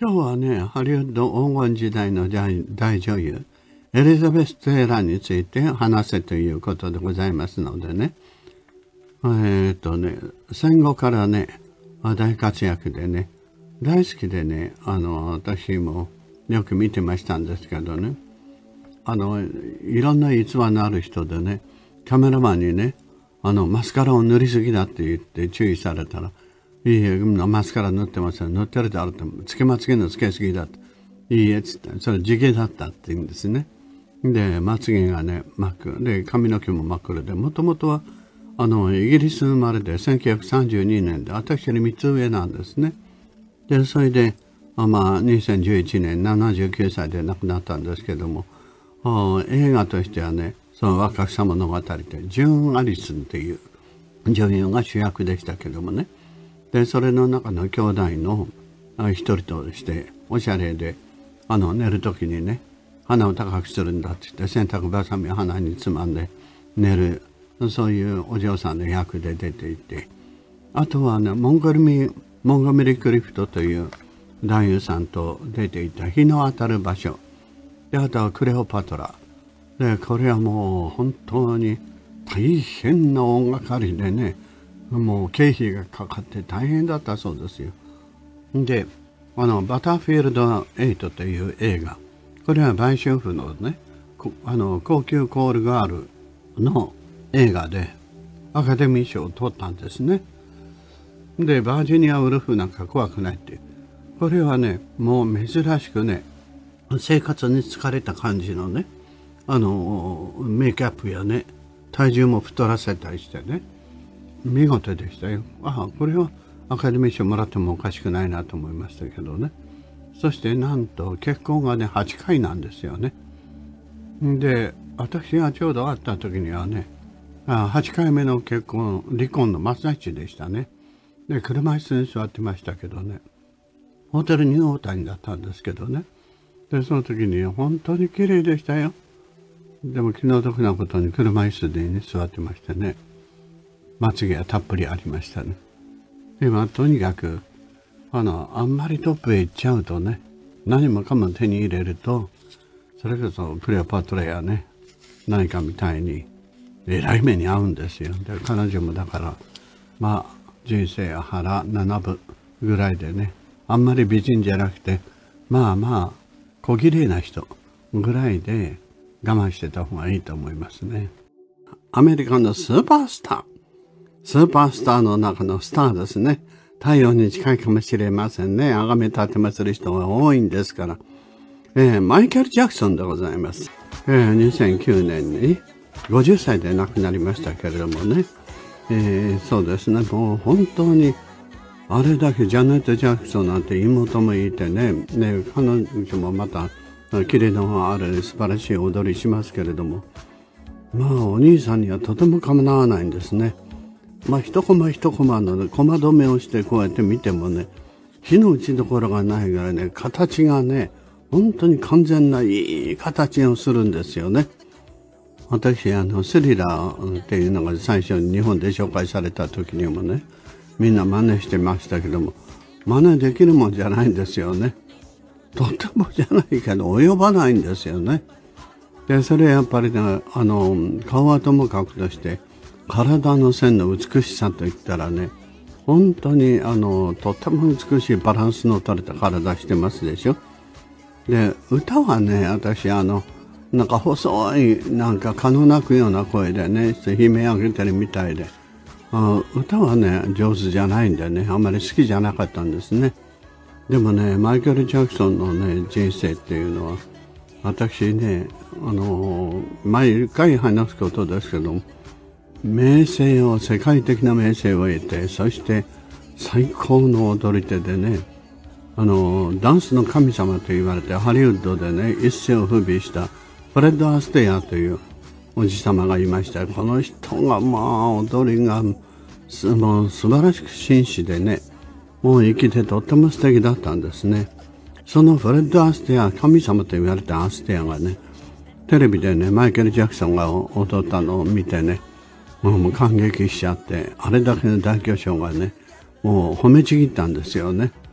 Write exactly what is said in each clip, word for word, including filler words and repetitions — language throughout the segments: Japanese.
今日はね、ハリウッド黄金時代の大大女優、エリザベス・テイラーについて話せということでございますのでね。えーっとね、戦後からね、大活躍でね、大好きでね、あの、私もよく見てましたんですけどね、あの、いろんな逸話のある人でね、カメラマンにね、あの、マスカラを塗りすぎだって言って注意されたら、いいえ、マスカラ塗ってません。塗ってるであるって、つけまつげのつけすぎだって。いいえ、つって、それ地毛だったって言うんですね。で、まつげがね、真っ黒。で、髪の毛も真っ黒で、もともとは、あの、イギリス生まれで、せんきゅうひゃくさんじゅうにねんで、私よりみっつ上なんですね。で、それで、まあ、にせんじゅういちねん、ななじゅうきゅうさいで亡くなったんですけども、映画としてはね、その若さ物語で、ジューン・アリスンっていう女優が主役でしたけどもね。で、それの中の兄弟の一人として、おしゃれで、あの、寝るときにね、鼻を高くするんだって言って、洗濯ばさみを鼻につまんで寝る、そういうお嬢さんの役で出ていて、あとはね、モンゴルミ、モンゴメリ・クリフトという男優さんと出ていた日の当たる場所。で、あとはクレオパトラ。で、これはもう本当に大変な音楽りでね、もう経費がかかって大変だったそうですよ。で、あの、バターフィールドエイトという映画。これは売春婦のね、あの、高級コールガールの映画でアカデミー賞を取ったんですね。で、バージニア・ウルフなんか怖くないって。これはね、もう珍しくね、生活に疲れた感じのね、あの、メイクアップやね、体重も太らせたりしてね、見事でしたよ。ああ、これはアカデミー賞もらってもおかしくないなと思いましたけどね。そしてなんと結婚がね、はちかいなんですよね。で、私がちょうど会った時にはね、はちかいめの結婚、離婚の真っ最中でしたね。で、車椅子に座ってましたけどね、ホテルニューオータニだったんですけどね。で、その時に本当に綺麗でしたよ。でも気の毒なことに車椅子で、ね、座ってましてね。まつげはたっぷりありましたね。で、まあ、とにかく、あの、あんまりトップへ行っちゃうとね、何もかも手に入れると、それこそクレオパトラやね、何かみたいに、えらい目に遭うんですよ。で、彼女もだから、まあ、人生は腹ななぶぐらいでね、あんまり美人じゃなくて、まあまあ、小綺麗な人ぐらいで我慢してた方がいいと思いますね。アメリカのスーパースター。スーパースターの中のスターですね。太陽に近いかもしれませんね。崇め立てまする人が多いんですから。えー、マイケル・ジャクソンでございます。えー、にせんきゅうねんにごじゅっさいで亡くなりましたけれどもね。えー、そうですね。もう本当に、あれだけジャネット・ジャクソンなんて妹もいてね。ね、彼女もまた、キレのある素晴らしい踊りしますけれども。まあ、お兄さんにはとてもかなわないんですね。まあ、一コマ一コマのね、コマ止めをしてこうやって見てもね、火の打ちどころがないぐらいね、形がね、本当に完全ないい形をするんですよね。私、あの、スリラーっていうのが最初に日本で紹介された時にもね、みんな真似してましたけども、真似できるもんじゃないんですよね。とてもじゃないけど、及ばないんですよね。で、それやっぱりね、あの、顔はともかくとして、体の線の美しさといったらね、本当にあのとても美しいバランスの取れた体してますでしょ。で、歌はね、私あのなんか細いなんか蚊の鳴くような声でね、悲鳴上げてるみたいで、あ歌はね上手じゃないんでね、あんまり好きじゃなかったんですね。でもね、マイケル・ジャクソンのね人生っていうのは、私ね、あの毎回話すことですけども、名声を、世界的な名声を得て、そして最高の踊り手でね、あの、ダンスの神様と言われて、ハリウッドでね、一世を風靡したフレッド・アステアというおじ様がいました。この人が、まあ、踊りが、すもう素晴らしく紳士でね、もう生きてとっても素敵だったんですね。そのフレッド・アステア、神様と言われたアステアがね、テレビでね、マイケル・ジャクソンが踊ったのを見てね、もう感激しちゃって、あれだけの大巨匠がね、もう褒めちぎったんですよね。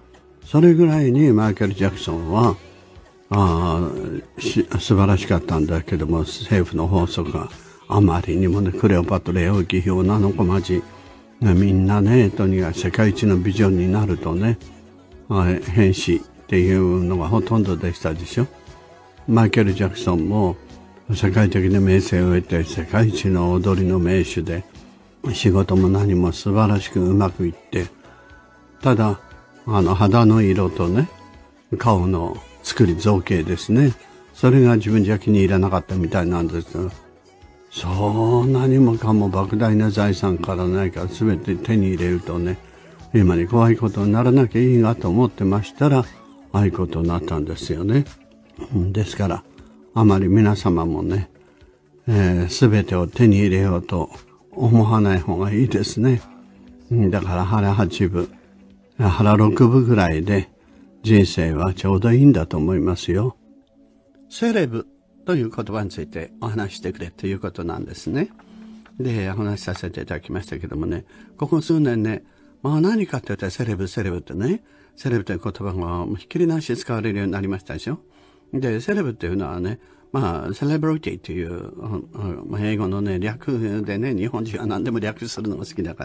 それぐらいにマイケル・ジャクソンはあし素晴らしかったんだけども、政府の法則があまりにもね、クレオパトラ領域表なのこまじ、みんなね、とにかく世界一のビジョンになるとね、変死っていうのがほとんどでしたでしょ。マイケル・ジャクソンも世界的に名声を得て、世界一の踊りの名手で、仕事も何も素晴らしくうまくいって、ただあの肌の色とね、顔の作り造形ですね、それが自分じゃ気に入らなかったみたいなんですが、そう何もかも莫大な財産から何か全て手に入れるとね、今に怖いことにならなきゃいいなと思ってましたら、ああいうことになったんですよね。ですからあまり皆様もね、えー、全てを手に入れようと思わない方がいいですね。だから腹八分腹六分ぐらいで人生はちょうどいいんだと思いますよ。セレブという言葉についてお話してくれということなんですね。で、お話しさせていただきましたけどもね、ここ数年ね、まあ何かって言ったらセレブセレブってね、セレブという言葉がひっきりなし使われるようになりましたでしょ。で、セレブっていうのはね、まあセレブリティという、英語のね略でね、日本人は何でも略するのが好きだから、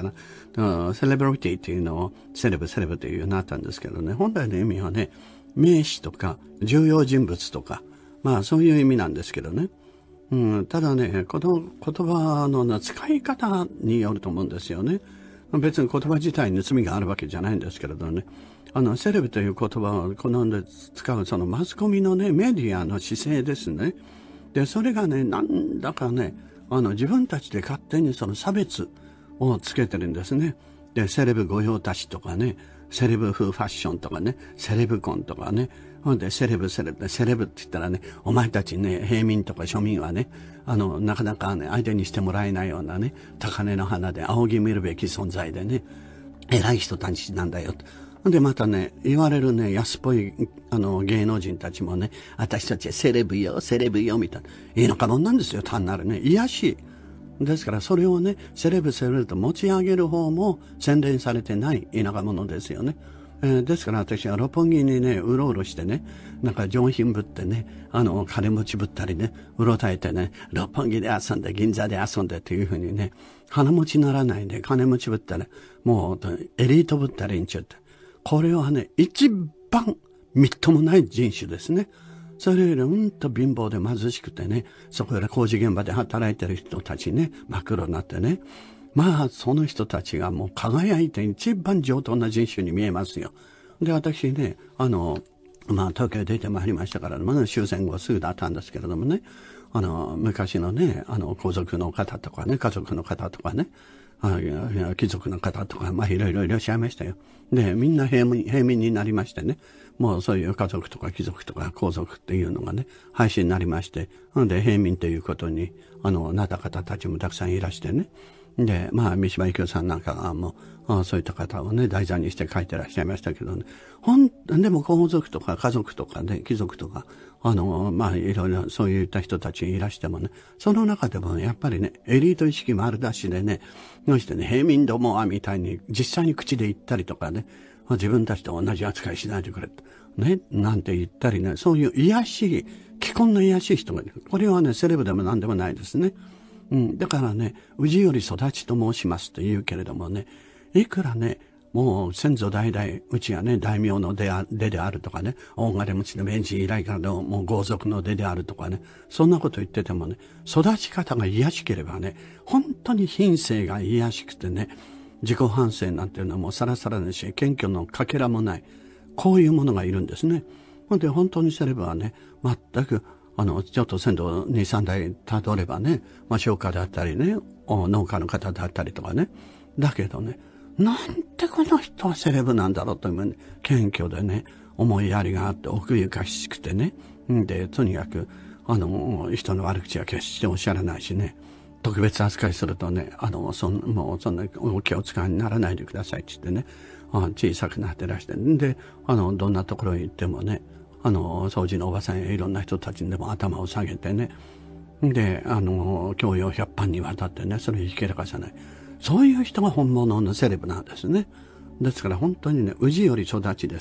セレブリティっていうのをセレブセレブというようになったんですけどね、本来の意味はね、名詞とか重要人物とか、まあそういう意味なんですけどね。うん、ただね、この言葉の使い方によると思うんですよね。別に言葉自体に罪があるわけじゃないんですけれどね。あの、セレブという言葉を好んで使うそのマスコミのね、メディアの姿勢ですね。で、それがね、なんだかね、あの、自分たちで勝手にその差別をつけてるんですね。で、セレブ御用達とかね、セレブ風ファッションとかね、セレブ婚とかね、ほんで、セレブ、セレブ、セレブって言ったらね、お前たちね、平民とか庶民はね、あの、なかなかね、相手にしてもらえないようなね、高嶺の花で仰ぎ見るべき存在でね、偉い人たちなんだよ。で、またね、言われるね、安っぽい、あの、芸能人たちもね、私たちはセレブよ、セレブよ、みたいな。田舎者なんですよ、単なるね。癒しい。ですから、それをね、セレブ、セレブと持ち上げる方も洗練されてない田舎者ですよね。えー、ですから私は六本木にね、うろうろしてね、なんか上品ぶってね、あの、金持ちぶったりね、うろたえてね、六本木で遊んで、銀座で遊んでっていうふうにね、金持ちならないで、金持ちぶったら、もう、エリートぶった連中って。これはね、一番みっともない人種ですね。それよりうんと貧乏で貧しくてね、そこで工事現場で働いてる人たちね、真っ黒になってね、まあ、その人たちがもう輝いて一番上等な人種に見えますよ。で、私ね、あの、まあ、東京出てまいりましたから、まだ終戦後すぐだったんですけれどもね、あの、昔のね、あの、皇族の方とかね、家族の方とかね、あ貴族の方とか、まあ、いろいろいらっしゃいましたよ。で、みんな平民、平民になりましてね、もうそういう家族とか貴族とか皇族っていうのがね、廃止になりまして、で、平民ということに、あの、なった方たちもたくさんいらしてね、で、まあ、三島由紀夫さんなんかも、そういった方をね、題材にして書いてらっしゃいましたけどね。ほん、でも皇族とか家族とかね、貴族とか、あの、まあ、いろいろそういった人たちいらしてもね、その中でもやっぱりね、エリート意識丸出しでね、どうしてね、平民どもはみたいに実際に口で言ったりとかね、自分たちと同じ扱いしないでくれ、ね、なんて言ったりね、そういう癒しい、既婚の癒しい人がいる。これはね、セレブでも何でもないですね。うん、だからね、氏より育ちと申しますと言うけれどもね、いくらね、もう先祖代々、うちはね、大名の出であるとかね、大金持ちの明治以来からのもう豪族の出であるとかね、そんなこと言っててもね、育ち方が癒しければね、本当に品性が癒しくてね、自己反省なんていうのはもうさらさらですし、謙虚のかけらもない、こういうものがいるんですね。ほんで、本当にすればね、全く、あの、ちょっと先祖に、さん代たどればね、まあ、商家だったりね、農家の方だったりとかね。だけどね、なんてこの人はセレブなんだろうという、ね、謙虚でね、思いやりがあって奥ゆかしくてね。で、とにかく、あの、人の悪口は決しておっしゃらないしね、特別扱いするとね、あの、そんもうそんなお気を使いにならないでくださいって言ってね、小さくなってらして、で、あの、どんなところへ行ってもね、あの、掃除のおばさんやいろんな人たちにでも頭を下げてね。で、あの、教養百般にわたってね、それをひけらかさない。そういう人が本物のセレブなんですね。ですから本当にね、氏より育ちです。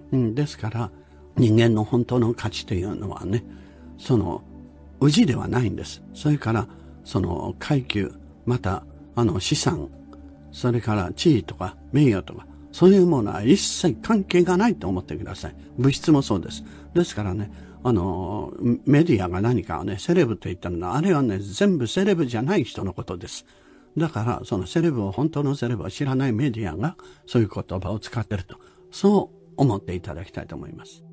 うん、ですから人間の本当の価値というのはね、その氏ではないんです。それからその階級、またあの資産、それから地位とか名誉とか、そういうものは一切関係がないと思ってください。物質もそうです。ですからね、あのメディアが何かをね、セレブと言ったのは、あれはね、全部セレブじゃない人のことです。だからそのセレブを、本当のセレブを知らないメディアがそういう言葉を使っていると、そう思っていただきたいと思います。